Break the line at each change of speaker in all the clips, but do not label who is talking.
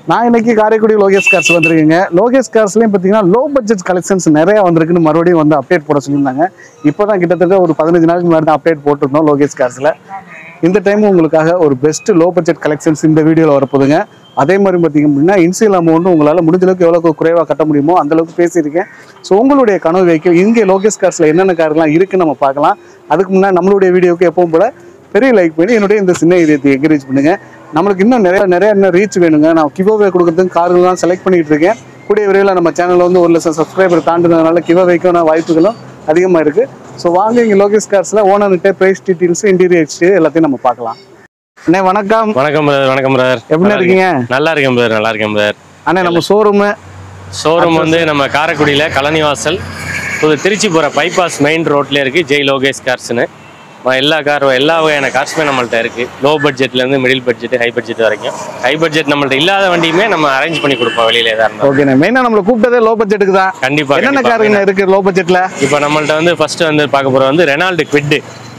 நான் இன்னைக்கு காரைக்குடி லோகேஷ் கார்ஸ் வந்திருக்கேங்க. லோகேஷ் கார்ஸ்லயும் பார்த்தீங்கன்னா லோ பட்ஜெட் கலெக்ஷன்ஸ் நிறைய வந்திருக்குன்னு மறுபடியும் வந்து அப்டேட் போட சொல்லியிருந்தாங்க. இப்போ தான் கிட்டத்தட்ட ஒரு 15 நாளுக்கு முன்னாடி தான் அப்டேட் போட்டிருந்தோம் லோகேஷ் கார்ஸில். இந்த டைம் உங்களுக்காக ஒரு பெஸ்ட் லோ பட்ஜெட் கலெக்ஷன்ஸ் இந்த வீடியோவில் வரப்போதுங்க. அதே மாதிரி பார்த்தீங்க அப்படின்னா இன்சியல் அமௌண்ட் உங்களால் முடிஞ்ச அளவுக்கு எவ்வளோ குறைவாக கட்ட முடியுமோ அந்தளவுக்கு பேசியிருக்கேன். ஸோ உங்களுடைய கனவு வெஹிக்கிள் இங்கே லோகேஷ் கார்ஸில் என்னென்ன கார்லாம் இருக்குன்னு நம்ம பார்க்கலாம். அதுக்கு முன்னாடி நம்மளுடைய வீடியோவுக்கு எப்பவும் போல பெரிய லைக் பண்ணி என்னுடைய இந்த சின்ன இதயத்தை என்கரேஜ் பண்ணுங்க. நம்மளுக்கு இன்னும் நிறைய இன்னும் ரீச் வேணுங்க. நான் கிவ்அவே கொடுக்குறதுக்கு கார்கள்லாம் செலக்ட் பண்ணிட்டு இருக்கேன். கூடிய விரைவில் நம்ம சேனலில் வந்து 1 லட்சம் சப்ஸ்கிரைபர் தாண்டினதுனால கிவ்அவேக்கான வாய்ப்புகளும் அதிகமாக இருக்குது. ஸோ வாங்க இங்கே லோகேஷ் கார்ஸில் ஓனர்கிட்ட ப்ரைஸ் டீட்டெயில்ஸ் இன்டீரியர் எக்ஸ்டீரியர் எல்லாத்தையும் நம்ம பார்க்கலாம். அண்ணே வணக்கம்.
வணக்கம் பிரதர். வணக்கம் பிரதர்.
எப்படி இருக்கீங்க?
நல்லா இருக்கேன் பிரதர். நல்லா இருக்கேன் பிரதர்.
அண்ணே நம்ம ஷோரூம்
வந்து நம்ம காரைக்குடியில் கலனிவாசல் புது திருச்சி போகிற பைபாஸ் மெயின் ரோட்லேயே இருக்குது. ஜெய் லோகேஷ் கார்ஸ்னு. எல்லா வகையான கார்ஸுமே நம்மள்ட்ட இருக்குது. லோ பட்ஜெட்லேருந்து மிடில் பட்ஜெட் ஹை பட்ஜெட் வரைக்கும். ஹை பட்ஜெட் நம்மள்ட்ட இல்லாத வண்டியுமே நம்ம அரேஞ்ச் பண்ணி கொடுப்போம் வெளியில ஏதாவது இருந்தால்.
ஓகே, மெயினாக நம்மளை கூப்பிட்டதே லோ பட்ஜெட்டுக்கு தான்.
கண்டிப்பாக.
என்னென்ன காருங்க இருக்குது லோ பட்ஜெட்டில்?
இப்போ நம்மள்ட்ட வந்து ஃபஸ்ட்டு வந்து பார்க்க போகிறது வந்து Renault Kwid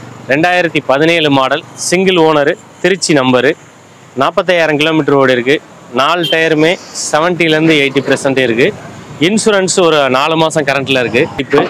2017 model, single owner, Trichy number, 45,000 kilometre ஓடி இருக்குது. 4 டயருமே 70% 80% இருக்குது. இன்சூரன்ஸ் ஒரு 4 மாதம் கரண்ட்டில் இருக்குது. இப்போ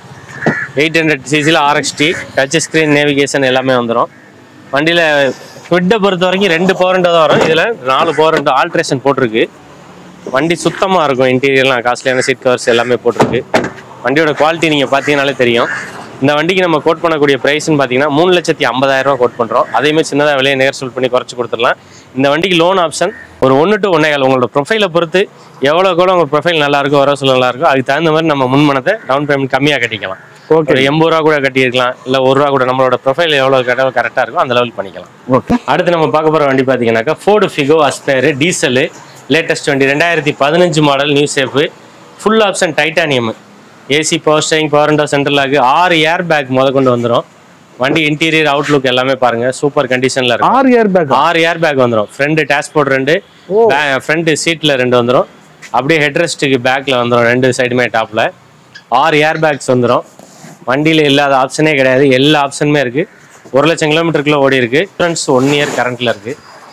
800cc RXT, touch screen, navigation எல்லாமே வந்துடும். வண்டியில் குவிட்டை பொறுத்த வரைக்கும் 2 பவர் விண்டோ தான் வரும். இதில் 4 பவர் விண்டோ ஆல்ட்ரேஷன் போட்டிருக்கு. வண்டி சுத்தமாக இருக்கும். இன்டீரியர்லாம் காஸ்ட்லியான சீட் கவர்ஸ் எல்லாமே போட்டிருக்கு. வண்டியோட குவாலிட்டி நீங்கள் பார்த்தீங்கன்னாலே தெரியும். இந்த வண்டிக்கு நம்ம கோட் பண்ணக்கூடிய ப்ரைஸ்ன்னு பார்த்தீங்கன்னா 3,50,000 கோட் பண்ணுறோம். அதேமாதிரி சின்னதாக விலையை நேர்சல் பண்ணி குறைச்சி கொடுத்துடலாம். இந்த வண்டிக்கு லோன் ஆப்ஷன் ஒரு 1 to 1.25 உங்களோட ப்ரொஃபைலை பொறுத்து எவ்வளோ கூட உங்கள் ப்ரொஃபைல் நல்லாயிருக்கும், வர சொல்ல நல்லாயிருக்கும், அதுக்கு தகுந்த மாதிரி நம்ம முன்பணத்தை டவுன் பேமெண்ட் கம்மியாக கட்டிக்கலாம். ஓகே, 80 ரூபா கூட கட்டியிருக்கலாம், இல்லை 1 ரூபா கூட. நம்மளோட ப்ரொஃபைல் எவ்வளோ கரெக்டாக இருக்கும் அந்த லெவல் பண்ணிக்கலாம். ஓகே, அடுத்து நம்ம பார்க்க போகிற வண்டி பார்த்தீங்கன்னாக்கா Ford Figo Aspire diesel, latest வண்டி, 2015 model, new safe, full option titanium, AC, power steering, power window, central lock, 6 air bag கொண்டு வந்துடும். வண்டி இன்டீரியர் அவுட்லுக் எல்லாமே பாருங்க சூப்பர் கண்டிஷன்ல இருக்கு. 6 ஏர் பேக் வந்துடும். ஃப்ரண்ட் டேஷ்போர்ட் 2, ஃப்ரண்ட் சீட்ல 2 வந்துடும். அப்படியே ஹெட்ரெஸ்ட்டுக்கு பேக்ல வந்துடும். 2 சைடுமே டாப்ல 6 ஏர் பேக்ஸ் வந்துடும். வண்டியில இல்லாத ஆப்ஷனே கிடையாது. எல்லா ஆப்ஷனுமே இருக்கு. 1 லட்சம் கிலோமீட்டருக்குள்ள ஓடி இருக்கு. இன்சூரன்ஸ் 1 இயர் கரண்ட்ல இருக்கு.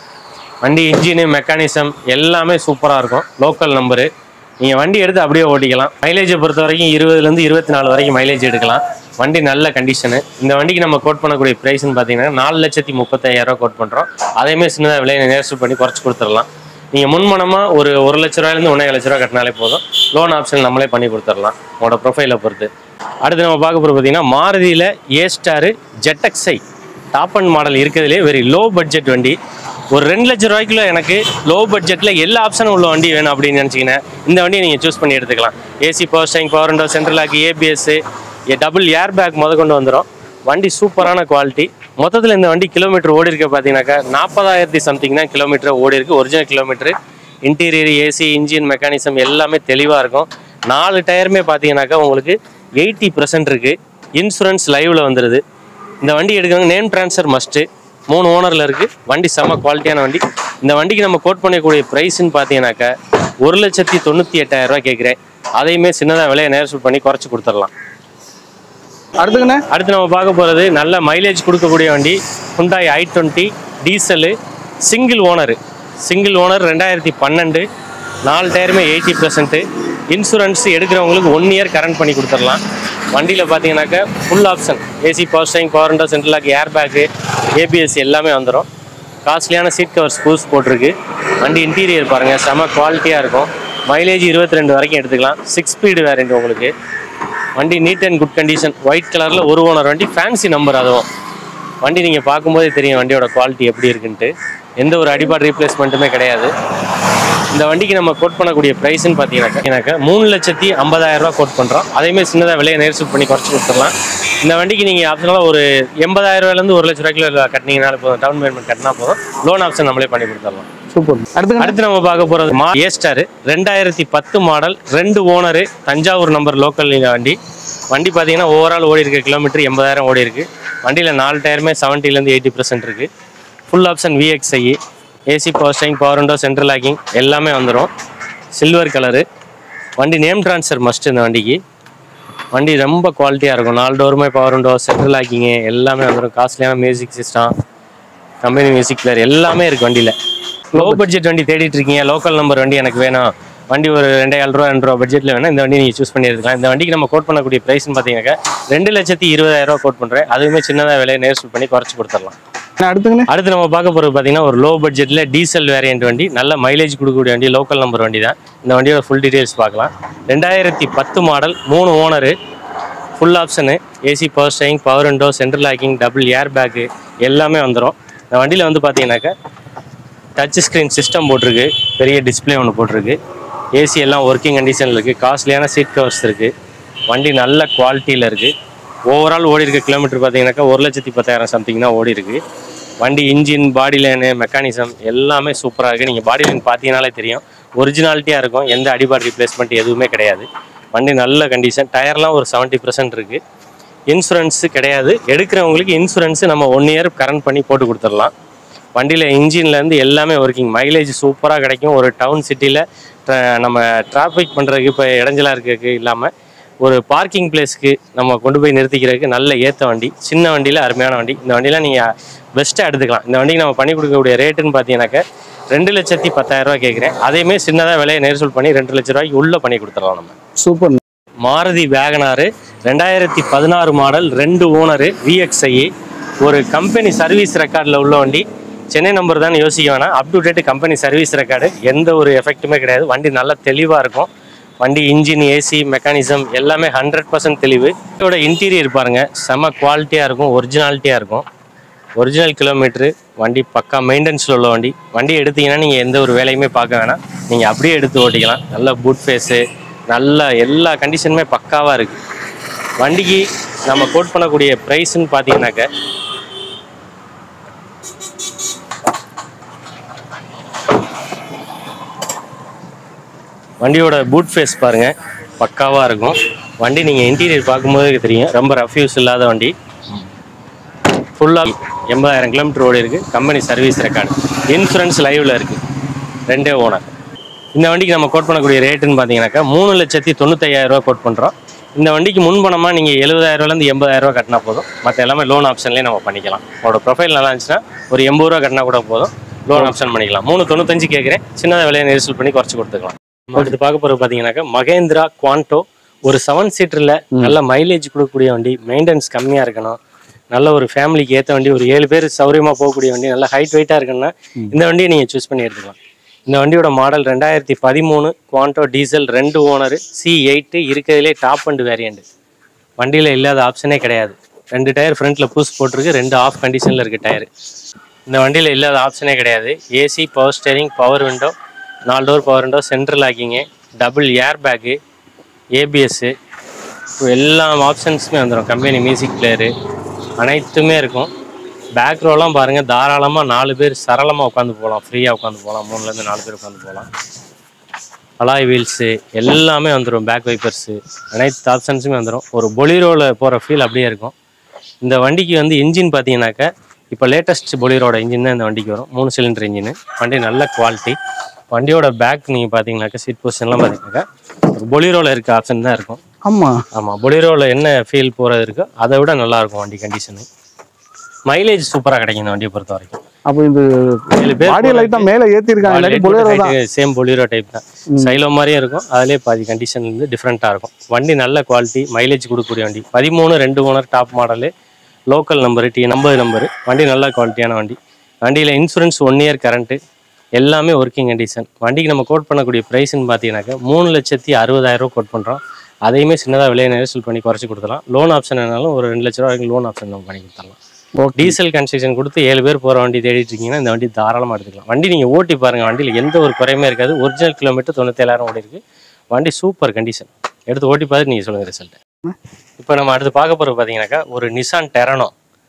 வண்டி இன்ஜினு, மெக்கானிசம் எல்லாமே சூப்பரா இருக்கும். Local number. நீங்கள் வண்டி எடுத்து அப்படியே ஓட்டிக்கலாம். மைலேஜை பொறுத்த வரைக்கும் 20லேருந்து 24 வரைக்கும் மைலேஜ் எடுக்கலாம். வண்டி நல்ல கண்டிஷனு. இந்த வண்டிக்கு நம்ம கோட் பண்ணக்கூடிய ப்ரைஸ்ன்னு பார்த்தீங்கன்னா 4,35,000 கோட் பண்ணுறோம். அதேமாதிரி சின்னதாக விலையை நேர்சல் பண்ணி குறைச்சி கொடுத்துடலாம். நீங்கள் முன்மனமாக ஒரு 1 லட்ச ரூபாயிலேருந்து 1,50,000 லட்ச கட்டினாலே போதும். லோன் ஆப்ஷன் நம்மளே பண்ணி கொடுத்துடலாம் உங்களோட ப்ரொஃபைலை பொறுத்து. அடுத்து நம்ம பார்க்க போகிறது பார்த்தீங்கன்னா மாருதியில் A star ZXi top and model இருக்கிறதுலே வெரி லோ பட்ஜெட் வண்டி. ஒரு 2 லட்ச ரூபாய்க்குள்ள எனக்கு லோ பட்ஜெட்டில் எல்லா ஆப்ஷனும் உள்ள வண்டி வேணும் அப்படின்னு நினச்சிங்கன்னா இந்த வண்டியை நீங்கள் சூஸ் பண்ணி எடுத்துக்கலாம். AC, power steering, power window, central lock, ABS, double air bag கொண்டு வந்துடும். வண்டி சூப்பரான குவாலிட்டி. மொத்தத்தில் இந்த வண்டி கிலோமீட்டர் ஓடி இருக்க பார்த்தீங்கன்னாக்கா 40,000 சம்திங் தான் கிலோமீட்டர் ஓடி இருக்குது. Original kilometre. Interior, AC, engine, mechanism எல்லாமே தெளிவாக இருக்கும். 4 டயருமே பார்த்தீங்கன்னாக்கா உங்களுக்கு 80% இருக்குது. இன்சூரன்ஸ் லைவில் வந்துடுது. இந்த வண்டி எடுக்கிறவங்க நேம் ட்ரான்ஸ்ஃபர் மஸ்ட்டு. 3 ஓனரில் இருக்குது. வண்டி செம்ம குவாலிட்டியான வண்டி. இந்த வண்டிக்கு நம்ம கோட் பண்ணக்கூடிய ப்ரைஸ்ன்னு பார்த்தீங்கன்னாக்கா 1,98,000 கேட்குறேன். அதையுமே சின்னதாக விலையை நேர்சல் பண்ணி குறைச்சி கொடுத்துடலாம். அடுத்து நம்ம பார்க்க போகிறது நல்ல மைலேஜ் கொடுக்கக்கூடிய வண்டி Hyundai i20 diesel, single owner 2012, 4 டயருமே 80%. இன்சூரன்ஸ் எடுக்கிறவங்களுக்கு 1 இயர் கரண்ட் பண்ணி கொடுத்துடலாம். வண்டியில் பார்த்தீங்கன்னாக்கா full option AC, power steering, power window, central lock, air bag, ABS எல்லாமே வந்துடும். காஸ்ட்லியான சீட் கவர்ஸ் புதுசு போட்டிருக்கு. வண்டி இன்டீரியர் பாருங்கள் செம குவாலிட்டியாக இருக்கும். மைலேஜ் 22 வரைக்கும் எடுத்துக்கலாம். 6 ஸ்பீடு வேரியண்ட் உங்களுக்கு. வண்டி neat and good condition. White கலரில் 1 ஓனர் வண்டி, ஃபேன்சி நம்பர். அதுவும் வண்டி நீங்கள் பார்க்கும்போதே தெரியும் வண்டியோட குவாலிட்டி எப்படி இருக்குன்ட்டு. எந்த ஒரு அடிபாடு ரீப்ளேஸ்மெண்ட்டுமே கிடையாது. இந்த வண்டிக்கு நம்ம கோட் பண்ணக்கூடிய ப்ரைஸ்ன்னு பார்த்தீங்கன்னாக்கா 3,50,000 கோட் பண்ணுறோம். அதேமாதிரி சின்னதாக விலையை நேர்சல் பண்ணி குறைச்சி கொடுத்துடலாம். இந்த வண்டிக்கு நீங்கள் ஆப்ஷனாக ஒரு 80,000 ஒரு லட்ச ரூபாய்க்குள்ள கட்டினீங்கனாலும் போதும். டவுன் பேமெண்ட் கட்டினா போதும். லோன் ஆப்ஷன் நம்மளே பண்ணி கொடுத்துடலாம்.
சூப்பர். அடுத்து
நம்ம பார்க்க போகிறது A star 2010 model, 2 owner, Thanjavur number, local வண்டி. வண்டி பார்த்தீங்கன்னா ஓவரால் ஓடி இருக்க கிலோமீட்டர் 80,000 ஓடி இருக்குது. வண்டியில் 4 டயருமே 70லேருந்து 80% இருக்குது. Full option VXi, AC, power steering, power window, central locking எல்லாமே வந்துடும். Silver colour. வண்டி நேம் ட்ரான்ஸ்ஃபர் மஸ்ட். இந்த வண்டிக்கு வண்டி ரொம்ப குவாலிட்டியாக இருக்கும். 4 டோருமே பவர் விண்டோ, சென்ட்ரல் லாக்கிங்கு எல்லாமே வந்துடும். காஸ்ட்லியான music system, company music player எல்லாமே இருக்குது வண்டியில். லோ பட்ஜெட் வண்டி தேடிட்டு இருக்கீங்க, லோக்கல் நம்பர் வண்டி எனக்கு வேணும், வண்டி ஒரு 2,500 ரூபா பட்ஜெட்டில் வேணும், இந்த வண்டி நீங்கள் சூஸ் பண்ணி எடுத்துக்கலாம். இந்த வண்டிக்கு நம்ம கோட் பண்ணக்கூடிய ப்ரைஸ்னு பார்த்தீங்கன்னாக்கா 2,20,000 ரூபா கோட் பண்ணுறேன். அதுவுமே சின்னதாக விலையை நேர்சல் பண்ணி குறைச்சி கொடுத்துடலாம். அடுத்து நம்ம பார்க்க போகிறது பார்த்தீங்கன்னா ஒரு லோ பட்ஜெட்டில் டீசல் வேரியன்ட் வண்டி, நல்ல மைலேஜ் கொடுக்கக்கூடிய வண்டி, லோக்கல் நம்பர் வண்டி தான். இந்த வண்டியோட ஃபுல் டீடைல்ஸ் பார்க்கலாம். 2010 model, 3 owner, full option, AC power steering, power window, central locking, double air bag எல்லாமே வந்துடும். இந்த வண்டியில் வந்து பார்த்தீங்கன்னாக்கா டச் ஸ்க்ரீன் சிஸ்டம் போட்டிருக்கு, பெரிய டிஸ்பிளே ஒன்று போட்டிருக்கு, ஏசி எல்லாம் ஒர்க்கிங் கண்டிஷனில் இருக்குது, காஸ்ட்லியான சீட் கவர்ஸ் இருக்குது, வண்டி நல்ல குவாலிட்டியில் இருக்குது. ஓவரால் ஓடி இருக்க கிலோமீட்டர் பார்த்தீங்கன்னாக்கா 1,10,000 சம்திங் தான் ஓடி இருக்குது. வண்டி இன்ஜின், பாடி லைனு, மெக்கானிசம் எல்லாமே சூப்பராக இருக்குது. நீங்கள் பாடி லைன் பார்த்தீங்கனாலே தெரியும், ஒரிஜினாலிட்டியாக இருக்கும், எந்த அடிபாடு ரீப்ளேஸ்மெண்ட் எதுவுமே கிடையாது. வண்டி நல்ல கண்டிஷன், டயர்லாம் ஒரு 70% இருக்குது. இன்சூரன்ஸு கிடையாது, எடுக்கிறவங்களுக்கு இன்சூரன்ஸு நம்ம 1 இயர் கரண்ட் பண்ணி போட்டு கொடுத்துடலாம். வண்டியில் இன்ஜின்லேருந்து எல்லாமே ஒர்க்கிங், மைலேஜ் சூப்பராக கிடைக்கும். ஒரு டவுன் சிட்டியில் நம்ம டிராஃபிக் பண்ணுறதுக்கு இப்போ இடைஞ்சலாக இருக்கிறதுக்கு இல்லாமல் ஒரு பார்க்கிங் பிளேஸ்க்கு நம்ம கொண்டு போய் நிறுத்திக்கிறதுக்கு நல்ல ஏற்ற வண்டி, சின்ன வண்டியில் அருமையான வண்டி. இந்த வண்டியெலாம் நீங்கள் பெஸ்ட்டாக எடுத்துக்கலாம். இந்த வண்டிக்கு நம்ம பண்ணி கொடுக்கக்கூடிய ரேட்டுன்னு பார்த்தீங்கன்னாக்கா 2,10,000 ரூபா கேட்குறேன். அதேமாதிரி சின்னதாக விலையை நேர்சல் பண்ணி 2 லட்ச ரூபாய்க்கு உள்ளே பண்ணி கொடுத்துடலாம் நம்ம.
Super.
Maruti Wagon R 2016 model, 2 owner, VXI, ஒரு கம்பெனி சர்வீஸ் ரெக்கார்டில் உள்ள வண்டி. சென்னை நம்பர் தான் யோசிக்க வேணாம், up to date company service record, எந்த ஒரு எஃபெக்ட்டுமே கிடையாது. வண்டி நல்லா தெளிவாக இருக்கும். வண்டி இன்ஜின், ஏசி, மெக்கானிசம் எல்லாமே 100% தெளிவு. இதோட இன்டீரியர் பாருங்க, செம குவாலிட்டியாக இருக்கும், ஒரிஜினாலிட்டியாக இருக்கும். ஒரிஜினல் கிலோமீட்ரு, வண்டி பக்கா மெயின்டெனன்ஸில் உள்ள வண்டி. வண்டி எடுத்தீங்கன்னா நீங்கள் எந்த ஒரு வேலையுமே பார்க்க வேணாம், நீங்கள் அப்படியே எடுத்து ஓட்டிக்கலாம். நல்ல பூட் ஃபேஸு, நல்ல எல்லா கண்டிஷனுமே பக்காவாக இருக்குது. வண்டிக்கு நம்ம கோட் பண்ணக்கூடிய ப்ரைஸ்ன்னு பார்த்தீங்கன்னாக்க வண்டியோட பூட் ஃபேஸ் பாருங்கள், பக்காவாக இருக்கும். வண்டி நீங்கள் இன்டீரியர் பார்க்கும்போது தெரியும், ரொம்ப ரஃப் யூஸ் இல்லாத வண்டி. ஃபுல்லாக 80,000 கிலோமீட்டர் ஓடி இருக்குது, கம்பெனி சர்வீஸ் ரெக்கார்டு, இன்சூரன்ஸ் லைவில் இருக்குது, 2 ஓனர். இந்த வண்டிக்கு நம்ம கோட் பண்ணக்கூடிய ரேட்டுன்னு பார்த்தீங்கன்னாக்கா 3,95,000 ரூபா கோட் பண்ணுறோம். இந்த வண்டிக்கு முன்பணமாக நீங்கள் 70,000 80,000 ரூபா கட்டினா போதும், மற்ற எல்லாமே லோன் ஆப்ஷன்லேயே நம்ம பண்ணிக்கலாம். உங்களோட ப்ரொஃபைல் நல்லா இருந்துச்சுன்னா ஒரு 80 ரூபா கட்டினா கூட போதும், லோன் ஆப்ஷன் பண்ணிக்கலாம். 3,95 கேட்குறேன், சின்னதாக விலையை நேரிசல் பண்ணி குறைச்சி கொடுத்துக்கலாம். அடுத்து பார்க்க போகிறது பார்த்தீங்கன்னாக்கா மகேந்திரா குவாண்டோ, ஒரு 7 சீட்டரில் நல்ல மைலேஜ் கொடுக்கக்கூடிய வண்டி, மெயின்டெனன்ஸ் கம்மியாக இருக்கணும், நல்ல ஒரு ஃபேமிலிக்கு ஏற்ற வண்டி, ஒரு 7 பேர் சௌரியமாக போகக்கூடிய வண்டி, நல்ல ஹைட் வெயிட்டாக இருக்குன்னா இந்த வண்டியை நீங்கள் சூஸ் பண்ணி எடுத்துக்கலாம். இந்த வண்டியோட model 2013 Quanto diesel, 2 owner, C8, இருக்கிறதுலே டாப் அண்ட் வேரியண்ட். வண்டியில் இல்லாத ஆப்ஷனே கிடையாது. 2 டயர் ஃப்ரண்ட்டில் புஷ் போட்டிருக்கு, 2 ஆஃப் கண்டிஷனில் இருக்குது டயர். இந்த வண்டியில் இல்லாத ஆப்ஷனே கிடையாது. AC, power steering, power window, 4 door power window, central locking, double air bag, ABS, எல்லா ஆப்ஷன்ஸுமே வந்துடும். கம்பெனி மியூசிக் பிளேயரு அனைத்துமே இருக்கும். பேக் ரோலாம் பாருங்கள், தாராளமாக 4 பேர் சரளமாக உட்காந்து போகலாம், ஃப்ரீயாக உட்காந்து போகலாம். 3லேருந்து 4 பேர் உட்காந்து போகலாம். அலாய் வீல்ஸு எல்லாமே வந்துடும், பேக் வைப்பர்ஸு, அனைத்து ஆப்ஷன்ஸுமே வந்துடும். ஒரு பொலிரோவில் போகிற ஃபீல் அப்படியே இருக்கும். இந்த வண்டிக்கு வந்து இன்ஜின் பார்த்தீங்கன்னாக்கா இப்போ லேட்டஸ்ட் பொலிரோட இன்ஜின் தான் இந்த வண்டிக்கு வரும், 3 சிலிண்டர் இன்ஜின். வண்டி நல்ல குவாலிட்டி. வண்டியோட பேக் நீங்கள் பார்த்தீங்கன்னாக்கா சீட் பொசிஷன்லாம் பார்த்தீங்கன்னாக்கா ஒரு பொலிரோவில் இருக்க ஆப்ஷன் தான் இருக்கும். ஆமாம், பொலிரோவில் என்ன ஃபீல் போகிறது இருக்கோ அதை விட நல்லாயிருக்கும் வண்டி கண்டிஷனு. மைலேஜ் சூப்பராக கிடைக்கும் இந்த வண்டியை பொறுத்த வரைக்கும்.
அப்போ இந்த பாடி லைட்டா மேலே ஏற்றிருக்காங்க,
சேம் பொலிரோ டைப் தான், சைலோ மாதிரியே இருக்கும். அதிலே பாதி கண்டிஷன் வந்து டிஃப்ரெண்ட்டாக இருக்கும். வண்டி நல்ல குவாலிட்டி, மைலேஜ் கொடுக்கக்கூடிய வண்டி. 13 2 owner, top model, local number, T50 number. வண்டி நல்ல குவாலிட்டியான வண்டி. வண்டியில் இன்சூரன்ஸ் 1 இயர் கரண்ட்டு, எல்லாமே ஒர்க்கிங் கண்டிஷன். வண்டிக்கு நம்ம கோட் பண்ணக்கூடிய ப்ரைஸ்ன்னு பார்த்தீங்கன்னாக்கா 3,60,000 ரூபா கோட் பண்ணுறோம். அதையுமே சின்னதாக விலையை நேரிசல் பண்ணி குறைச்சி கொடுத்துடலாம். லோன் ஆப்ஷன் என்னாலும் ஒரு 2 லட்ச ரூபா வரைக்கும் லோன் ஆப்ஷன் நம்ம பண்ணி கொடுத்துடலாம். டீசல் கன்ஸ்ட்ரக்ஷன் கொடுத்து 7 பேர் போகிற வண்டி தேடிட்டு இருக்கீங்கன்னா இந்த வண்டி தாராளமாக எடுத்துக்கலாம். வண்டி நீங்கள் ஓட்டி பாருங்கள், வண்டியில் எந்த ஒரு குறையுமே இருக்காது. ஒரிஜினல் கிலோமீட்டர் 97,000 ஓடி இருக்குது. வண்டி சூப்பர் கண்டிஷன். எடுத்து ஓட்டி பார்த்து நீங்கள் சொல்லுங்கள் ரிசல்ட்டு. இப்போ நம்ம அடுத்து பார்க்க போகிறது பார்த்தீங்கன்னாக்கா ஒரு Nissan Terrano,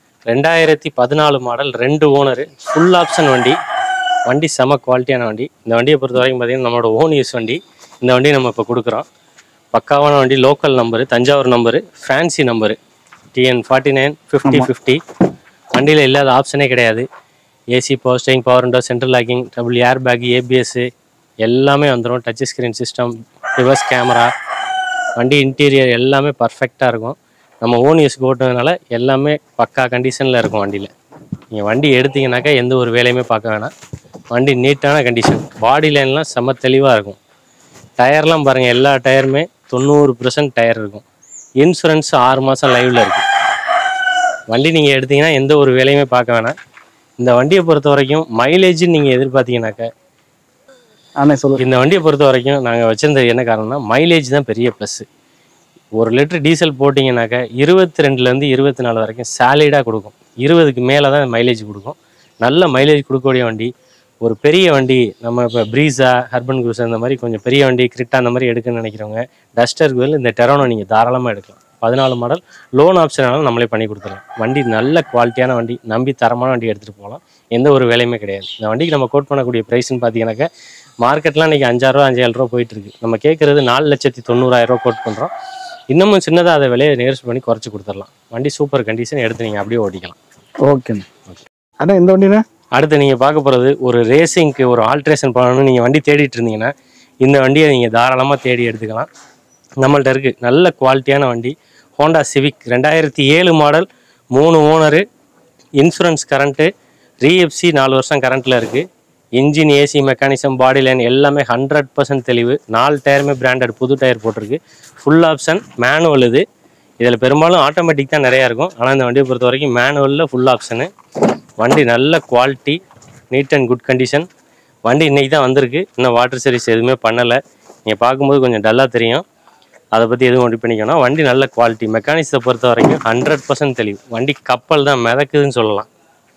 2014 model, 2 owner, full option வண்டி. வண்டி செம குவாலிட்டியான வண்டி. இந்த வண்டியை பொறுத்த வரைக்கும் பார்த்தீங்கன்னா நம்மளோட ஓன் யூஸ் வண்டி. இந்த வண்டியை நம்ம இப்போ கொடுக்குறோம். பக்காவான வண்டி, local number, Thanjavur number, fancy number, TN49 5050. வண்டியில் இல்லாத ஆப்ஷனே கிடையாது. AC, power steering, power window, central locking, double air bag, ABS எல்லாமே வந்துடும். Touch screen system, reverse camera. வண்டி இன்டீரியர் எல்லாமே பர்ஃபெக்டாக இருக்கும். நம்ம ஓன் யூஸ்க்கு ஓட்டுனதுனால எல்லாமே பக்கா கண்டிஷனில் இருக்கும் வண்டியில். நீங்கள் வண்டி எடுத்தீங்கன்னாக்கா எந்த ஒரு வேலையுமே பார்க்க வேணாம். வண்டி நீட்டான கண்டிஷன், பாடி லைன்லாம் செம்ம தெளிவாக இருக்கும். டயர்லாம் பாருங்கள், எல்லா டயருமே 90% டயர் இருக்கும். இன்சூரன்ஸ் 6 மாதம் லைவில் இருக்குது. வண்டி நீங்கள் எடுத்தீங்கன்னா எந்த ஒரு வேலையுமே பார்க்க வேணாம். இந்த வண்டியை பொறுத்த வரைக்கும் மைலேஜ் நீங்கள் எதிர்பார்த்தீங்கன்னாக்கா, இந்த வண்டியை பொறுத்த வரைக்கும் நாங்கள் வச்சுருந்தது என்ன காரணம்னா, மைலேஜ் தான் பெரிய ப்ளஸ்ஸு. 1 லிட்டர் டீசல் போட்டிங்கனாக்கா 22லேருந்து 24 வரைக்கும் சாலிடாக கொடுக்கும். 20க்கு மேலே தான் மைலேஜ் கொடுக்கும். நல்ல மைலேஜ் கொடுக்கக்கூடிய வண்டி. ஒரு பெரிய வண்டி, நம்ம இப்போ ப்ரீஸா, ஹர்பன் க்ரூஸர் இந்த மாதிரி கொஞ்சம் பெரிய வண்டி, கிரிட்டா அந்த மாதிரி எடுக்கணும்னு நினைக்கிறவங்க டஸ்டருக்கு பதில் இந்த டெரோனோ நீங்கள் தாராளமாக எடுக்கலாம். 14 மாடல், லோன் ஆப்ஷனாலும் நம்மளே பண்ணி கொடுத்துடலாம். வண்டி நல்ல குவாலிட்டியான வண்டி, நம்பி தரமான வண்டி எடுத்துகிட்டு போகலாம். எந்த ஒரு வேலையுமே கிடையாது. இந்த வண்டிக்கு நம்ம கோட் பண்ணக்கூடிய ப்ரைஸ்ன்னு பார்த்தீங்கன்னாக்கா, மார்க்கெட்லாம் இன்றைக்கி 5,000 ரூபா 5,000 ரூபா போயிட்டுருக்கு. நம்ம கேட்குறது 4,90,000 ரூபா கோட் பண்ணுறோம். இன்னமும் சின்னதாக அதை விலையை நேர்ஸ் பண்ணி குறைச்சி கொடுத்துடலாம். வண்டி சூப்பர் கண்டிஷன், எடுத்து நீங்கள் அப்படியே ஓட்டிக்கலாம்.
ஓகேண்ணே. அதான் இந்த வண்டிண்ணே.
அடுத்து நீங்கள் பார்க்க போகிறது ஒரு ரேசிங்க்கு ஒரு ஆல்ட்ரேஷன் பண்ணணும்னு நீங்கள் வண்டி தேடிட்டு இருந்தீங்கன்னா இந்த வண்டியை நீங்கள் தாராளமாக தேடி எடுத்துக்கலாம். நம்மள்ட்ட இருக்குது நல்ல குவாலிட்டியான வண்டி. Honda Civic 2007 model, 3 owner, insurance current, re FC 4 வருஷம் கரண்ட்டில் இருக்குது. Engine, AC, mechanism, body line எல்லாமே 100% தெளிவு. 4 டயருமே பிராண்டட் புது டயர் போட்டிருக்கு. Full option manual. இதில் பெரும்பாலும் ஆட்டோமேட்டிக் தான் நிறையா இருக்கும். ஆனால் இந்த வண்டியை பொறுத்த வரைக்கும் மேனுவலில் ஃபுல் ஆப்ஷனு. வண்டி நல்ல quality, neat and good condition. வண்டி இன்றைக்கி தான் வந்திருக்கு. இன்னும் வாட்டர் சர்வீஸ் எதுவுமே பண்ணலை. நீங்கள் பார்க்கும்போது கொஞ்சம் டல்லாக தெரியும். அதை பற்றி எதுவும் ஒன்று பண்ணிக்கணும். வண்டி நல்ல குவாலிட்டி. மெக்கானிக்ஸை பொறுத்த வரைக்கும் 100% தெளிவு. வண்டி கப்பல் தான், மிதக்குதுன்னு சொல்லலாம்.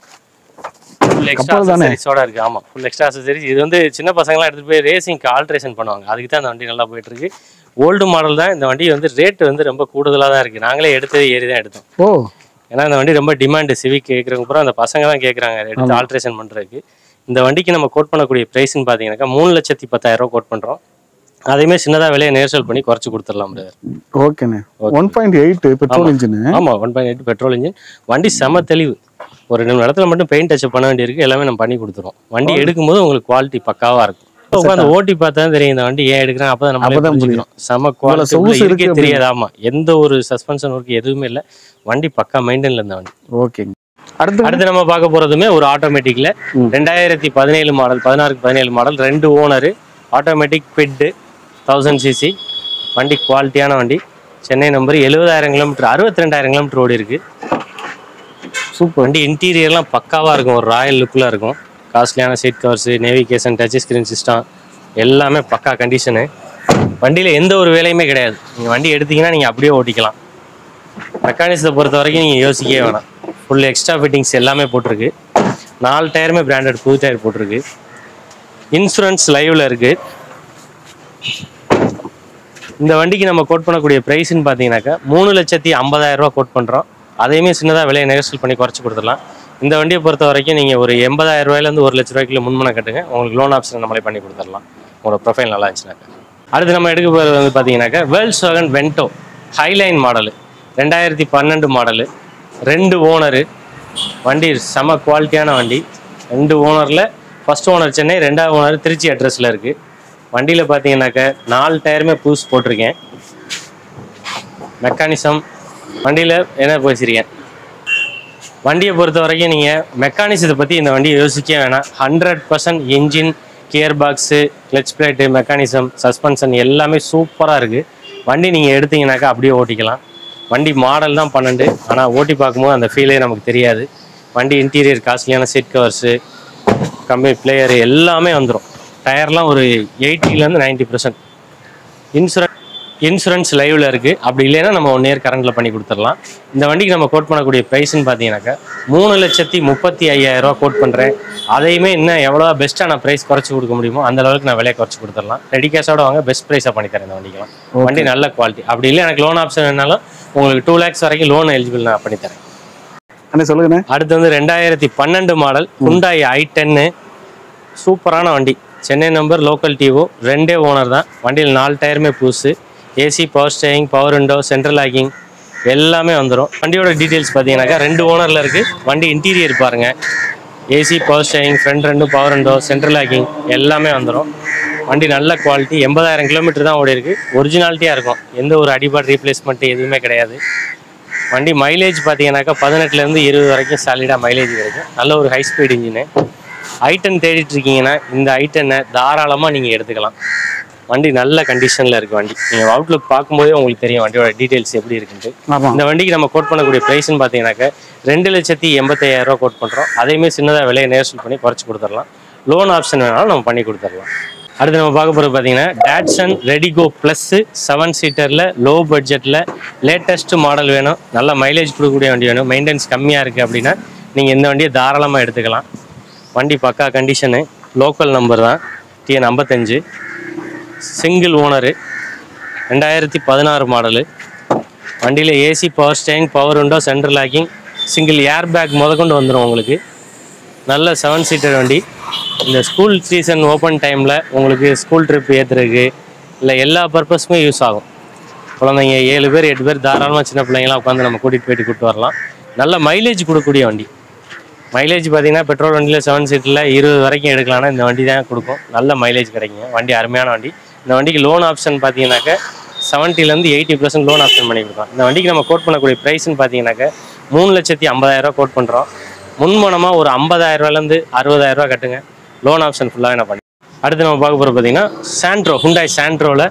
ஃபுல் எக்ஸ்ட்ரா அக்சசரிஸோட இருக்குது. ஆமாம், ஃபுல் எக்ஸ்ட்ரா அக்சசரிஸ். இது வந்து சின்ன பசங்களாம் எடுத்துகிட்டு போய் ரேசிங்க்கு ஆல்ட்ரேஷன் பண்ணுவாங்க. அதுக்கு தான் இந்த வண்டி நல்லா போயிட்டுருக்கு. ஓல்டு மாடல் தான். இந்த வண்டி வந்து ரேட்டு வந்து ரொம்ப கூடுதலாக தான் இருக்குது. நாங்களே எடுத்தது ஏறி தான் எடுத்தோம். ஏன்னா இந்த வண்டி ரொம்ப டிமாண்டு. சிவிக் கேட்குறவங்க அப்புறம் அந்த பசங்க தான் கேட்குறாங்க எடுத்து ஆல்ட்ரேஷன் பண்ணுறதுக்கு. இந்த வண்டிக்கு நம்ம கோட் பண்ணக்கூடிய ப்ரைஸ்ன்னு பார்த்தீங்கன்னாக்கா 3,10,000 ரூபா கோட் பண்ணுறோம். அதையுமே சின்னதாக விலையை நேர்சல் பண்ணி குறைச்சி கொடுத்துடலாம்.
ஓகேண்ணே. 1.8 பெட்ரோல் இன்ஜின்.
ஆமாம், 1.8 பெட்ரோல் இன்ஜின். வண்டி செம தெளிவு. ஒரு 2 இடத்துல மட்டும் பெயிண்ட் டச் பண்ண வேண்டியிருக்கு. எல்லாமே நம்ம பண்ணி கொடுத்துருவோம். வண்டி எடுக்கும்போது உங்களுக்கு குவாலிட்டி பக்காவாக இருக்கும். உட்காந்து ஓட்டி பார்த்தா தெரியும் இந்த வண்டி ஏன் எடுக்கிறேன். அப்போ தான் நம்ம புரிஞ்சுக்கணும். செம குவாலிட்டி தெரியாது. ஆமாம், எந்த ஒரு சஸ்பென்ஷன் ஒர்க் எதுவுமே இல்லை. வண்டி பக்கா மெயின்டைன்ல இருந்த வண்டி.
ஓகே.
அடுத்து நம்ம பார்க்க போகிறதுமே ஒரு ஆட்டோமேட்டிக்கில் 2017 model, 16-17 model, 2 owner, automatic Kwid 1000 cc. வண்டி குவாலிட்டியான வண்டி. சென்னை நம்பர், 70,000 கிலோமீட்டர், 62,000 கிலோமீட்டர் ஓடி இருக்குது. சூப்பர் வண்டி. இன்டீரியர்லாம் பக்காவாக இருக்கும். ஒரு ராயல் லுக்கில் இருக்கும். காஸ்ட்லியான seat covers, navigation, touch screen system எல்லாமே பக்கா கண்டிஷனு. வண்டியில் எந்த ஒரு வேலையுமே கிடையாது. நீங்கள் வண்டி எடுத்தீங்கன்னா நீங்கள் அப்படியே ஓட்டிக்கலாம். மெக்கானிக்ஸை பொறுத்த வரைக்கும் நீங்கள் யோசிக்கவே வேணாம். ஃபுல் எக்ஸ்ட்ரா ஃபிட்டிங்ஸ் எல்லாமே போட்டிருக்கு. 4 டயருமே பிராண்டட் புது டயர் போட்டிருக்கு. இன்சூரன்ஸ் லைவில் இருக்குது. இந்த வண்டிக்கு நம்ம கோட் பண்ணக்கூடிய ப்ரைஸ்ன்னு பார்த்தீங்கன்னாக்கா 3,50,000 ரூபா கோட் பண்ணுறோம். அதையுமே சின்னதாக விலையை நெகோஷியேட் பண்ணி குறைச்சி கொடுத்துடலாம். இந்த வண்டியை பொறுத்த வரைக்கும் நீங்கள் ஒரு 80,000 ரூபாயிலேருந்து 1,00,000 ரூபாய்க்குள்ள முன்மனை கட்டுங்க. உங்களுக்கு லோன் ஆப்ஷன் நம்மளே பண்ணி கொடுத்துடலாம். உங்களோட ப்ரொஃபைல் நல்லா இருந்துச்சுனாக்கா. அடுத்து நம்ம எடுக்க போகிறது வந்து பார்த்தீங்கன்னாக்கா Volkswagen Vento Highline model, 2012 model, 2 owner. வண்டி செம குவாலிட்டியான வண்டி. 2 ஓனரில் ஃபர்ஸ்ட் ஓனர் சென்னை, 2வது ஓனர் திருச்சி அட்ரஸில் இருக்குது. வண்டியில் பார்த்தீங்கன்னாக்கா 4 டயருமே புதுசு போட்டிருக்கேன். மெக்கானிசம் வண்டியில் என்ன பேசியிருக்கேன். வண்டியை பொறுத்த வரைக்கும் நீங்கள் மெக்கானிசத்தை பற்றி இந்த வண்டியை யோசிக்க வேணாம். 100% engine, gear box, clutch plate, mechanism, suspension எல்லாமே சூப்பராக இருக்குது. வண்டி நீங்கள் எடுத்தீங்கன்னாக்கா அப்படியே ஓட்டிக்கலாம். வண்டி மாடல் தான் 12, ஆனால் ஓட்டி பார்க்கும்போது அந்த ஃபீலே நமக்கு தெரியாது. வண்டி இன்டீரியர் காஸ்ட்லியான சீட் கவர்ஸு, கம்பெனி பிளேயரு எல்லாமே வந்துடும். டயர்லாம் ஒரு 80% 90%. இன்சூரன்ஸ் லைவில் இருக்குது. அப்படி இல்லைன்னா நம்ம 1 இயர் கரண்டில் பண்ணி கொடுத்துடலாம். இந்த வண்டிக்கு நம்ம கோட் பண்ணக்கூடிய ப்ரைஸ்ன்னு பார்த்தீங்கன்னாக்கா 3,35,000 ரூபா கோட் பண்ணுறேன். அதையுமே இன்னும் எவ்வளோ பெஸ்ட்டாக நான் ப்ரைஸ் குறைச்சி கொடுக்க முடியுமோ அந்த அளவுக்கு நான் விலையை குறைச்சி கொடுத்துடலாம். ரெடி கேஷோட வாங்க, பெஸ்ட் ப்ரைஸாக பண்ணித்தரேன் இந்த வண்டிக்கெலாம். வண்டி நல்ல குவாலிட்டி. அப்படி இல்லை எனக்கு லோன் ஆப்ஷன் வேணாலும் உங்களுக்கு 2 lakhs வரைக்கும் லோன் எலிஜிபிள் நான் பண்ணித்தரேன்.
சொல்லுங்க.
அடுத்து வந்து 2012 மாடல் Hyundai i10. சூப்பரான வண்டி. சென்னை நம்பர், லோக்கல் டிஓ, 2 ஓனர் தான். வண்டியில் 4 டயருமே புதுசு. AC, power steering, power window, central locking எல்லாமே வந்துடும். வண்டியோட டீட்டெயில்ஸ் பார்த்தீங்கன்னாக்கா 2 ஓனரில் இருக்குது. வண்டி இன்டீரியர் பாருங்கள். AC, power steering, front 2 power window, central locking எல்லாமே வந்துடும். வண்டி நல்ல குவாலிட்டி. 80,000 கிலோமீட்டர் தான் ஓடி இருக்குது. ஒரிஜினாலிட்டியாக இருக்கும். எந்த ஒரு அடிபாடு ரீப்ளேஸ்மெண்ட்டு எதுவுமே கிடையாது. வண்டி மைலேஜ் பார்த்தீங்கன்னாக்கா 18லேருந்து 20 வரைக்கும் சாலிடாக மைலேஜ் கிடைக்கும். நல்ல ஒரு ஹை ஸ்பீட் இன்ஜினு. ஐட்டன் தேடிட்டு இருக்கீங்கன்னா இந்த ஐட்டனை தாராளமாக நீங்கள் எடுத்துக்கலாம். வண்டி நல்ல கண்டிஷனில் இருக்குது. வண்டி நீங்கள் அவுட்லுக் பார்க்கும்போதே உங்களுக்கு தெரியும் வண்டியோட டீட்டெயில்ஸ் எப்படி இருக்குன்ட்டு. இந்த வண்டிக்கு நம்ம கோட் பண்ணக்கூடிய ப்ரைஸ்ன்னு பார்த்தீங்கன்னாக்க 2,85,000 கோட் பண்ணுறோம். அதையுமே சின்னதாக விலையை நேர்சல் பண்ணி குறைச்சி கொடுத்துடலாம். லோன் ஆப்ஷன் வேணாலும் நம்ம பண்ணி கொடுத்துடலாம். அடுத்து நம்ம பார்க்க போகிறது பார்த்தீங்கன்னா டாட்சன் ரெடிகோ ப்ளஸ் 7 சீட்டரில் லோ பட்ஜெட்டில் லேட்டஸ்ட் மாடல் வேணும், நல்ல மைலேஜ் கொடுக்கக்கூடிய வண்டி வேணும், மெயின்டெனன்ஸ் கம்மியாக இருக்குது அப்படின்னா நீங்கள் இந்த வண்டியை தாராளமாக எடுத்துக்கலாம். வண்டி பக்கா கண்டிஷனு, லோக்கல் நம்பர் தான், TN 55, சிங்கிள் ஓனரு, 2016 மாடலு. வண்டியில் AC, power steering, power window, central locking, single air bag முதற்கொண்டு வந்துடும் உங்களுக்கு. நல்ல 7 சீட்டர் வண்டி. இந்த ஸ்கூல் சீசன் ஓப்பன் டைமில் உங்களுக்கு ஸ்கூல் ட்ரிப் ஏற்றுறதுக்கு இல்லை எல்லா பர்பஸ்க்குமே யூஸ் ஆகும். குழந்தைங்க 7 பேர் 8 பேர் தாராளமாக சின்ன பிள்ளைங்களாம் உட்காந்து நம்ம கூட்டிகிட்டு வரலாம். நல்ல மைலேஜ் கொடுக்கக்கூடிய வண்டி. மைலேஜ் பார்த்தீங்கன்னா பெட்ரோல் வண்டியில் 7 சீட்டில் 20 வரைக்கும் எடுக்கலாம்னா இந்த வண்டி தான் கொடுக்கும். நல்ல மைலேஜ் கிடைக்குங்க. வண்டி அருமையான வண்டி. இந்த வண்டிக்கு லோன் ஆப்ஷன் பார்த்தீங்கன்னாக்க 70% 80% லோன் ஆப்ஷன் பண்ணி கொடுக்கலாம். இந்த வண்டிக்கு நம்ம கோட் பண்ணக்கூடிய ப்ரைஸ்ன்னு பார்த்தீங்கன்னாக்க 3,50,000 கோட் பண்ணுறோம். முன்மனமாக ஒரு 50,000 60,000 கட்டுங்க. லோன் ஆப்ஷன் ஃபுல்லாக என்ன பண்ணி. அடுத்து நம்ம பார்க்க போகிறது பார்த்தீங்கன்னா சாண்ட்ரோ, ஹுண்டாய் சாண்ட்ரோவில்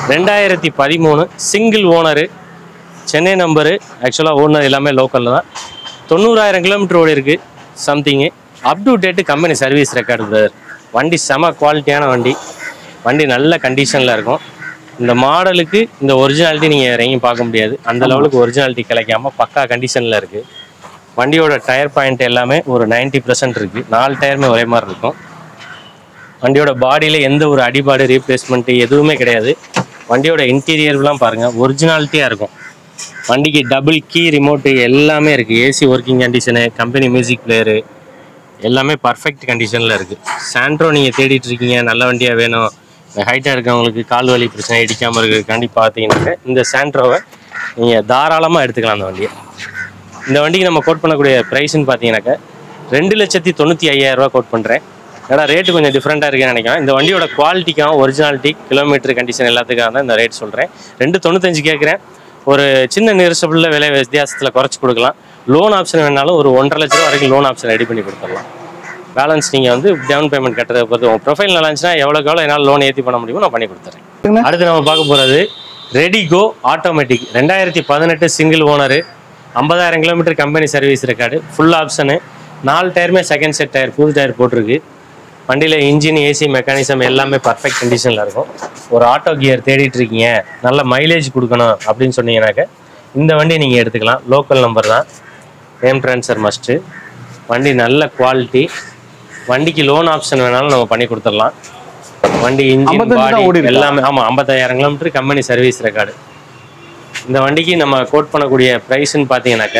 2013 சிங்கிள் ஓனரு, சென்னை நம்பரு. ஆக்சுவலாக ஓனர் எல்லாமே லோக்கலில் தான். 90,000 கிலோமீட்டர் ஓடி இருக்குது something. Up to date company service record brother. வண்டி செம குவாலிட்டியான வண்டி. வண்டி நல்ல கண்டிஷனில் இருக்கும். இந்த மாடலுக்கு இந்த ஒரிஜினாலிட்டி நீங்கள் எங்கேயும் பார்க்க முடியாது. அந்த லெவலுக்கு ஒரிஜினாலிட்டி கிடைக்காம பக்கா கண்டிஷனில் இருக்குது. வண்டியோட டயர் பாயிண்ட் எல்லாமே ஒரு 90% இருக்குது. 4 டயருமே ஒரே மாதிரி இருக்கும். வண்டியோட பாடியில் எந்த ஒரு அடிபாடு ரீப்ளேஸ்மெண்ட்டு எதுவுமே கிடையாது. வண்டியோட இன்டீரியர்லாம் பாருங்கள், ஒரிஜினாலிட்டியாக இருக்கும். வண்டிக்கு டபுள் கீ ரிமோட்டு எல்லாமே இருக்குது. AC working condition, company music player எல்லாமே பர்ஃபெக்ட் கண்டிஷனில் இருக்குது. சாண்ட்ரோ நீங்கள் தேடிட்டு இருக்கீங்க, நல்ல வண்டியாக வேணும், ஹைட்டாக இருக்கவங்களுக்கு கால் வலி பிரச்சனை இடிக்காமல் இருக்கிறதுக்காண்டி பார்த்தீங்கன்னாக்க இந்த சாண்ட்ரோவை நீங்கள் தாராளமாக எடுத்துக்கலாம். அந்த வண்டியை இந்த வண்டிக்கு நம்ம கோட் பண்ணக்கூடிய ப்ரைஸ்ன்னு பார்த்தீங்கன்னாக்க 2,95,000 கோட் பண்ணுறேன். ஏன்னா ரேட்டு கொஞ்சம் டிஃப்ரெண்ட்டாக இருக்குன்னு நினைக்கிறேன். இந்த வண்டியோட குவாலிட்டிக்காக, ஒரிஜினாலிட்டி, கிலோமீட்டர் கண்டிஷன் எல்லாத்துக்காக தான் இந்த ரேட் சொல்கிறேன். 2,95 கேட்குறேன். ஒரு சின்ன நிறுசபிளில் விலை வித்தியாசத்தில் குறைச்சி கொடுக்கலாம். லோன் ஆப்ஷன் வேணாலும் ஒரு 1,50,000 ரூபா வரைக்கும் லோன் ஆப்ஷன் ரெடி பண்ணி கொடுத்துடலாம். பேலன்ஸ் நீங்கள் வந்து டவுன் பேமெண்ட் கட்டுறதை பொறுத்து உங்கள் ப்ரொஃபைல் நல்லா இருந்துச்சுன்னா எவ்வளோ என்னால் லோன் ஏற்றி பண்ண முடியுமோ நான் பண்ணி கொடுத்துறேன். அடுத்து நம்ம பார்க்க போகிறது Redigo automatic 2018 single owner, 50,000 kilometre company service record, full option, 4 டயருமே செகண்ட் செட் டயர், புது டயர் போட்டிருக்கு. வண்டியில் இன்ஜின், ஏசி, மெக்கானிசம் எல்லாமே பர்ஃபெக்ட் கண்டிஷனில் இருக்கும். ஒரு ஆட்டோ கியர் தேடிட்டு இருக்கீங்க, நல்ல மைலேஜ் கொடுக்கணும் அப்படின்னு சொன்னீங்கன்னாக்க இந்த வண்டியை நீங்கள் எடுத்துக்கலாம். லோக்கல் நம்பர் தான், நேம் ட்ரான்ஸ்ஃபர் மஸ்ட்டு. வண்டி நல்ல குவாலிட்டி. வண்டிக்கு லோன் ஆப்ஷன் வேணாலும் நம்ம பண்ணி கொடுத்துடலாம். வண்டி இன்ஜின், பாடி எல்லாமே ஆமாம் 55,000 கிலோமீட்டர் கம்பெனி சர்வீஸ் ரெக்கார்டு. இந்த வண்டிக்கு நம்ம கோட் பண்ணக்கூடிய ப்ரைஸ்ன்னு பார்த்தீங்கன்னாக்க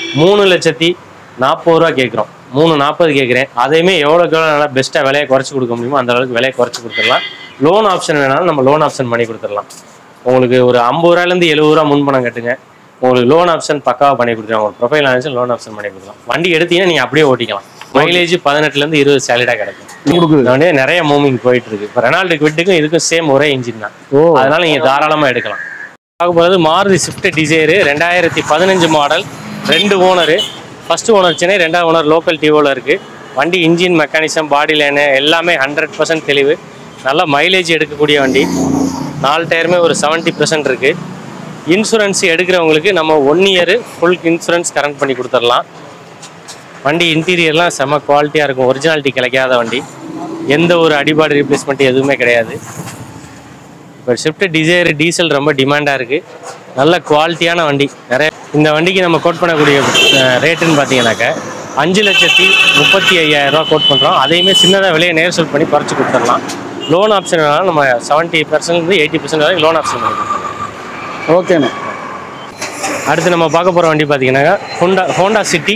3,40,000 கேட்குறோம். 3,40,000 கேட்குறேன். அதையுமே எவ்வளோக்கு எவ்வளோ நல்லா பெஸ்ட்டாக விலையை குறைச்சி கொடுக்க முடியுமோ அந்த அளவுக்கு விலையை குறைச்சி கொடுத்துடலாம். லோன் ஆப்ஷன் வேணாலும் நம்ம லோன் ஆப்ஷன் பண்ணி கொடுத்துடலாம். உங்களுக்கு ஒரு 50,000 70 முன்பணம் கட்டுங்க, உங்களுக்கு லோன் ஆப்ஷன் பக்காவாக பண்ணி கொடுத்துருவாங்க. ஒரு ப்ரொஃபைல் ஆனிச்சு லோன் ஆப்ஷன் பண்ணி கொடுக்கலாம். வண்டி எடுத்தீங்கன்னா நீங்கள் அப்படியே ஓட்டிக்கலாம். மைலேஜ் 18 20 சேலடாக கிடைக்கும். வண்டியே நிறைய மூவிங் போயிட்டு இருக்கு. இப்போ ரெனால்டு குவிட்டுக்கும் இதுக்கும் சேம் ஒரே இன்ஜின் தான். அதனால நீங்கள் தாராளமாக எடுக்கலாம். பார்க்க போகிறது Maruti Swift Dzire 2015 model, 2 owner. First owner Chennai, 2வது ஓனர் லோக்கல் டிவோவில் இருக்குது. வண்டி இன்ஜின், மெக்கானிசம், பாடி லைனு எல்லாமே 100% தெளிவு. நல்லா மைலேஜ் எடுக்கக்கூடிய வண்டி. 4 டயருமே ஒரு 70% இருக்குது. இன்சூரன்ஸ் எடுக்கிறவங்களுக்கு நம்ம 1 இயர் ஃபுல் இன்சூரன்ஸ் கரண்ட் பண்ணி கொடுத்துடலாம். வண்டி இன்டீரியர்லாம் செம்ம குவாலிட்டியாக இருக்கும். ஒரிஜினாலிட்டி கிடைக்காத வண்டி. எந்த ஒரு அடிபாடு ரீப்ளேஸ்மெண்ட் எதுவுமே கிடையாது. இப்போ ஸ்விஃப்ட் டிசைர் டீசல் ரொம்ப டிமாண்டாக இருக்குது. நல்ல குவாலிட்டியான வண்டி. நிறைய இந்த வண்டிக்கு நம்ம கோட் பண்ணக்கூடிய ரேட்டுன்னு பார்த்தீங்கன்னாக்க 5,35,000 கோட் பண்ணுறோம். அதையுமே சின்னதாக விலையை நேர்சல் பண்ணி குறைச்சி கொடுத்துடலாம். லோன் ஆப்ஷன் வேணாலும் நம்ம 70% 80% வரைக்கும் லோன் ஆப்ஷன் பண்ணி கொடுத்துடலாம்.
ஓகேண்ணே.
அடுத்து நம்ம பார்க்க போகிற வண்டி பார்த்தீங்கன்னாக்கா Honda City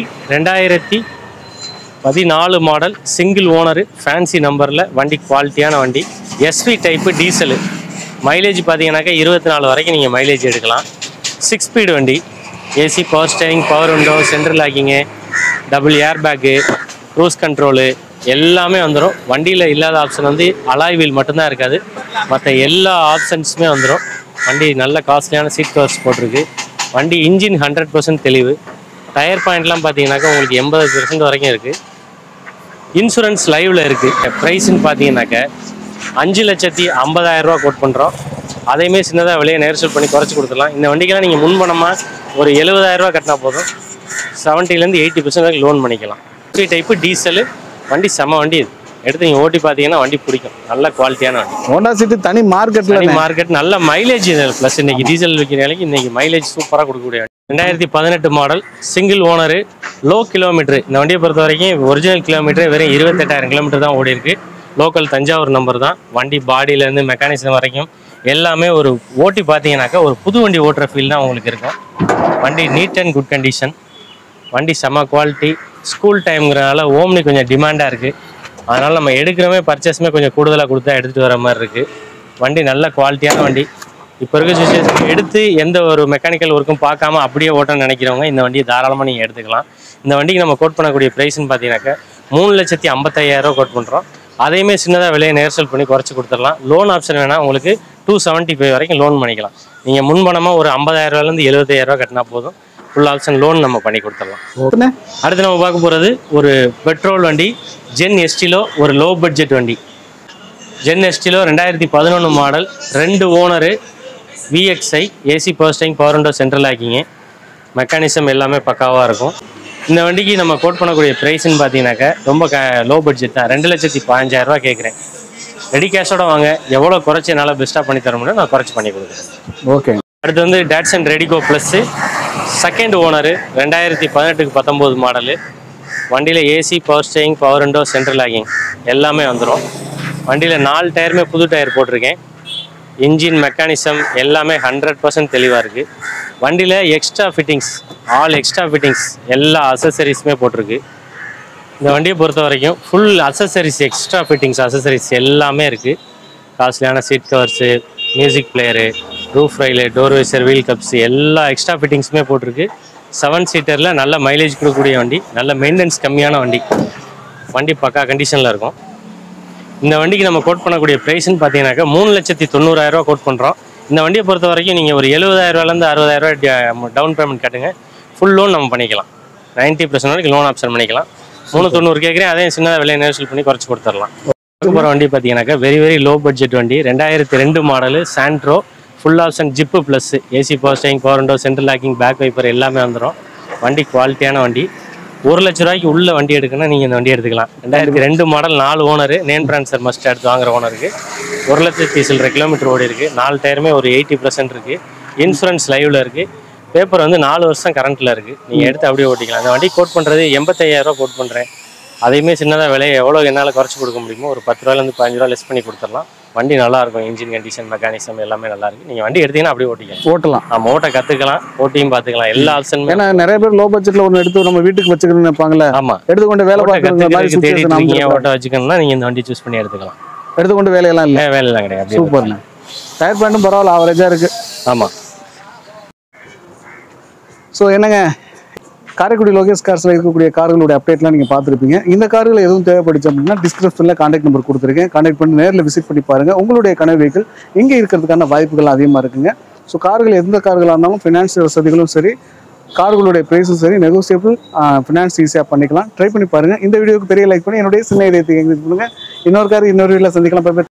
2014 model, single owner, fancy நம்பரில். வண்டி குவாலிட்டியான வண்டி. SV type diesel. மைலேஜ் பார்த்தீங்கன்னாக்கா 24 வரைக்கும் நீங்கள் மைலேஜ் எடுக்கலாம். 6 ஸ்பீடு வண்டி. AC, power steering, power window, central locking, double air bag, cruise control எல்லாமே வந்துடும். வண்டியில் இல்லாத ஆப்ஷன் வந்து அலாய் வீல் மட்டும்தான் இருக்காது. மற்ற எல்லா ஆப்ஷன்ஸுமே வந்துடும். வண்டி நல்ல காஸ்ட்லியான சீட் கவர்ஸ் போட்டிருக்கு. வண்டி இன்ஜின் 100% தெளிவு. டயர் பாயிண்ட்லாம் பார்த்தீங்கன்னாக்கா உங்களுக்கு 80% வரைக்கும் இருக்குது. இன்சூரன்ஸ் லைவ்ல இருக்குது. ப்ரைஸ்ன்னு பார்த்தீங்கன்னாக்க 5,50,000 ரூபா கோட் பண்ணுறோம். அதையுமே சின்னதாக விலையை நேர்சல் பண்ணி குறைச்சி கொடுத்துடலாம். இந்த வண்டிக்கெல்லாம் நீங்கள் முன்பணமாக ஒரு 70,000 ரூபா கட்டினா போதும். 70% 80% வரைக்கும் லோன் பண்ணிக்கலாம். டைப்பு டீசலு வண்டி செம்ம வண்டி. இது எடுத்து நீங்கள் ஓட்டி பார்த்தீங்கன்னா வண்டி பிடிக்கும். நல்ல குவாலிட்டியான வண்டி.
ஹோண்டா சிட்டி தனி மார்க்கெட் நல்ல
மைலேஜ். ப்ளஸ் இன்னைக்கு டீசல் விற்கிற வேலைக்கு இன்னைக்கு மைலேஜ் சூப்பராக கொடுக்கக்கூடிய வண்டி. 2018 model, single owner, low kilometre. இந்த வண்டியை பொறுத்த வரைக்கும் ஒரிஜினல் கிலோமீட்டர் வெறும் 28,000 கிலோமீட்டர் தான் ஓடி இருக்கு. லோக்கல் தஞ்சாவூர் நம்பர் தான். வண்டி பாடியிலேருந்து மெக்கானிசம் வரைக்கும் எல்லாமே ஒரு ஓட்டி பார்த்தீங்கன்னாக்கா ஒரு புது வண்டி ஓட்டுற ஃபீல் தான் உங்களுக்கு இருக்கும். வண்டி நீட் அண்ட் குட் கண்டிஷன். வண்டி செம்ம குவாலிட்டி. ஸ்கூல் டைம்ங்கிறனால ஓம்னி கொஞ்சம் டிமாண்டாக இருக்குது. அதனால் நம்ம எடுக்கிறோமே பர்ச்சேஸுமே கொஞ்சம் கூடுதலாக கொடுத்தா எடுத்துகிட்டு வர மாதிரி இருக்குது. வண்டி நல்ல குவாலிட்டியான வண்டி. இப்போ இருக்க சுச்சுவேஷன் எடுத்து எந்த ஒரு மெக்கானிக்கல் ஒர்க்கும் பார்க்காம அப்படியே ஓட்டணும்னு நினைக்கிறவங்க இந்த வண்டியை தாராளமாக நீங்கள் எடுத்துக்கலாம். இந்த வண்டிக்கு நம்ம கோட் பண்ணக்கூடிய ப்ரைஸ்ன்னு பார்த்தீங்கன்னாக்கா 3,55,000 ரூபா கோட் பண்ணுறோம். அதையுமே சின்னதாக விலையை நேர்சல் பண்ணி குறைச்சி கொடுத்துடலாம். லோன் ஆப்ஷன் வேணால் உங்களுக்கு 275 வரைக்கும் லோன் பண்ணிக்கலாம். நீங்கள் முன்பணமாக ஒரு 50,000 ரூபாயிலேருந்து 75,000 ரூபா கட்டினா போதும். ஃபுல் ஆப்ஷன் லோன் நம்ம பண்ணி கொடுத்துடலாம். அடுத்து நம்ம பார்க்க போகிறது ஒரு பெட்ரோல் வண்டி, ஜென் எஸ்டிலோ, ஒரு லோ பட்ஜெட் வண்டி. Zen Estilo 2011 model, 2 owner, VXI, AC power steering, power window, central locking, mechanism எல்லாமே பக்காவாக இருக்கும். இந்த வண்டிக்கு நம்ம கோட் பண்ணக்கூடிய ப்ரைஸ்ன்னு பார்த்தீங்கன்னாக்கா ரொம்ப லோ பட்ஜெட் தான். 2,15,000 ரூபா கேட்குறேன். ரெடி கேஷோட வாங்க. எவ்வளோ குறைச்சி என்னால் பெஸ்ட்டாக பண்ணி தர முடியும் நான் குறைச்சி பண்ணி கொடுக்குறேன்.
ஓகே.
அடுத்து வந்து Datsun RediGO plus, second owner, 2018-19 model. வண்டியில் AC power steering, power window, central locking எல்லாமே வந்துடும். வண்டியில் 4 டயருமே புது டயர் போட்டிருக்கேன். இன்ஜின் மெக்கானிசம் எல்லாமே 100% தெளிவாக இருக்குது. வண்டியில் extra fittings, all extra fittings எல்லா அசசரிஸுமே போட்டிருக்கு. இந்த வண்டியை பொறுத்த வரைக்கும் full accessories, extra fittings accessories எல்லாமே இருக்குது. காஸ்ட்லியான seat covers, music player, roof rail, door visor, wheel cups எல்லா எக்ஸ்ட்ரா ஃபிட்டிங்ஸுமே போட்டிருக்கு. 7 சீட்டரில் நல்ல மைலேஜ் கொடுக்கக்கூடிய வண்டி, நல்ல மெயின்டெனன்ஸ் கம்மியான வண்டி. வண்டி பக்கா கண்டிஷனில் இருக்கும். இந்த வண்டிக்கு நம்ம கோட் பண்ணக்கூடிய ப்ரைஸ்ன்னு பார்த்தீங்கன்னாக்கா 3,90,000 ரூபா கோட் பண்ணுறோம். இந்த வண்டியை பொறுத்த வரைக்கும் நீங்கள் ஒரு 70,000 ரூபாயிலேருந்து 60,000 ரூபா டவுன் பேமெண்ட் கட்டுங்க. ஃபுல் லோன் நம்ம பண்ணிக்கலாம். 90% வரைக்கும் லோன் ஆப்ஷன் பண்ணிக்கலாம். 390 கேட்குறேன். அதே சின்னதாக விலையை நேர்சல் பண்ணி குறைச்சி கொடுத்துடலாம். போகிற வண்டி பார்த்தீங்கன்னாக்கா வெரி லோ பட்ஜெட் வண்டி, 2002 model, Santro, full option zip plus, AC power steering, power window, central locking, back wiper எல்லாமே வந்துடும். வண்டி குவாலிட்டியான வண்டி. 1,00,000 ரூபாய்க்கு உள்ள வண்டி எடுக்கணும்னா நீங்கள் இந்த வண்டி எடுத்துக்கலாம். 2002 model, 4 owner, name transfer must எடுத்து வாங்குற ஓனருக்கு 1,00,000 கிலோமீட்டர் ஓடி இருக்குது. 4 டயருமே ஒரு 80% இருக்குது. இன்சூரன்ஸ் லைவில் இருக்குது. பேப்பர் வந்து 4 வருஷம் கரண்ட்டில் இருக்குது. நீங்கள் எடுத்து அப்படியே ஓட்டிக்கலாம். இந்த வண்டி கோட் பண்ணுறது 85,000 ரூபா கோட் பண்ணுறேன். அதையுமே சின்னதாக விலையை எவ்வளோ என்னால் குறைச்சி கொடுக்க முடியுமோ ஒரு 10 ரூபாயிலேருந்து 15 ரூபா லெஸ் பண்ணி கொடுத்துடலாம். வண்டி நல்லாயிருக்கும். இன்ஜின் கண்டிஷன், மெக்கானிசம் எல்லாமே நல்லாயிருக்கு. நீங்கள் வண்டி எடுத்தீங்கன்னா அப்படியே ஓட்டலாம். நம்ம ஓட்ட கற்றுக்கலாம், ஓட்டியும் பார்த்துக்கலாம். எல்லா ஆப்ஷனுமே.
ஏன்னா நிறைய பேர் லோ பட்ஜெட்டில் ஒன்று எடுத்து நம்ம வீட்டுக்கு வச்சுக்கணும்னு நினைப்பாங்களே.
ஆமாம்,
எடுத்துக்கொண்டு வேலை
பார்த்து ஓட்ட வச்சுக்கணும்னா நீங்கள் இந்த வண்டி சூஸ் பண்ணி எடுத்துக்கலாம்.
எடுத்துக்கொண்டு வேலையெல்லாம் இல்லை,
வேலையெல்லாம் கிடையாது.
சூப்பர்ண்ணே. டயர் பேண்டும் பரவாயில்ல, ஆவரேஜாக இருக்குது.
ஆமாம்.
ஸோ என்னங்க, காரைக்குடி லோகேஷ் கார்ஸில் இருக்கக்கூடிய கார்களுடைய அப்டேட்லாம் நீங்கள் பார்த்துருப்பீங்க. இந்த கார்கள் எதுவும் தேவைப்படுச்சு அப்படின்னா டிஸ்கிரிப்ஷனில் கான்டாக்ட் நம்பர் கொடுத்துருக்கேன். கான்டாக்ட் பண்ணி நேரில் விசிட் பண்ணி பாருங்கள். உங்களுடைய கனவு வெஹிக்கிள் இங்கே இருக்கிறதுக்கான வாய்ப்புகள் அதிகமாக இருக்குங்க. ஸோ கார்கள் எந்த கார்களாக இருந்தாலும் ஃபினான்ஷியல் வசதிகளும் சரி, கார்களுடைய ப்ரைஸும் சரி, நெகோசியபிள், ஃபினான்ஸ் ஈஸியாக பண்ணிக்கலாம். ட்ரை பண்ணி பாருங்கள். இந்த வீடியோக்கு பெரிய லைக் பண்ணி என்னுடைய சின்ன இதயத்தை எங்களுக்கு பண்ணுங்கள். இன்னொரு கார் இன்னொரு வீட்டில் சந்திக்கலாம்.